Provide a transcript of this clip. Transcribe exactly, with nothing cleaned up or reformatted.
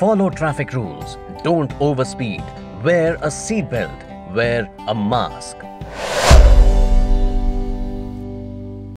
Follow traffic rules. Don't overspeed. Wear a seatbelt. Wear a mask.